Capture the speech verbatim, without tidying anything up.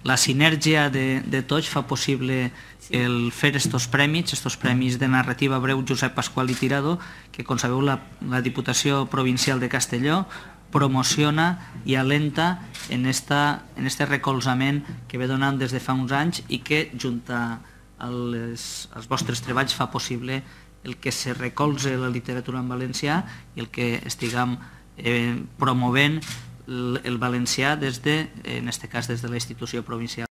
la sinergia de, de tots fa possible el fer estos premis, estos premis de narrativa breu Josep Pasqual i Tirado, que, com sabeu, la, la Diputació Provincial de Castelló promociona i alenta en, esta, en este recolzament que ve donant des de fa uns anys i que, junt als, als vostres treballs, fa possible el que se recolze la literatura en valencià i el que estiguem eh, promovent el valencià des de, en aquest cas, des de la institució provincial.